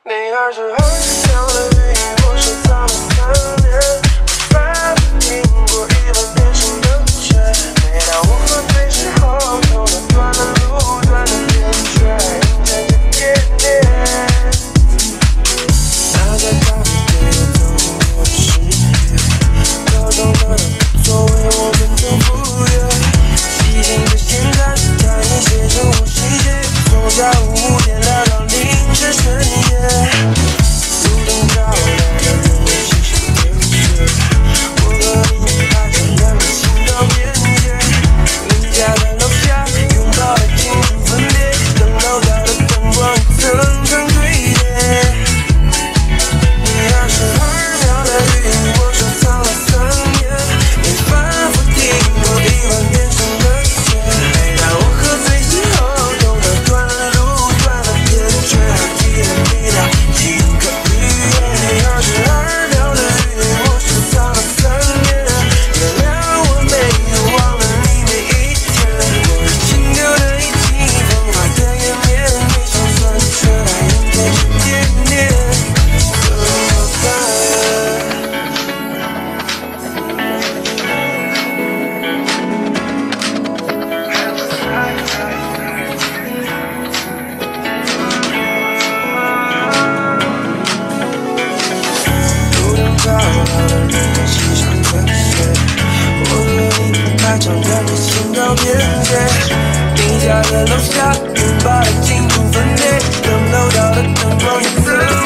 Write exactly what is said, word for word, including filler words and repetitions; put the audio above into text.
你二十二秒的语音，我收藏了三年，反复听过一万遍新的歌。每当我喝醉时候，头脑断了路，断了电，却还能渐渐点点。那在咖啡店走过我的世界，高档的座位我们都不约。细心的现在，看你写成我细节，从下午五点聊到凌晨深夜。路灯照亮了人们心上的雪，我和你还常两个心到边界。你家的楼下拥抱的清楚分别，等楼道的灯光一层层堆叠。你二十二秒的语音，我收藏了三年，你反复听过一万遍新的歌。每当我喝醉之后，头脑断了路，断了电，却还记得你那几个语言。你二十二秒的语音，我收藏了三年，原谅我没有忘了你每一天。我已经丢的已经风化的颜面，你想算却还能天真点点，怎么办？路灯照亮了人们心上的雪，我和你还常两个心到边界。你家的楼下拥抱的清楚分别，等楼道的灯光一层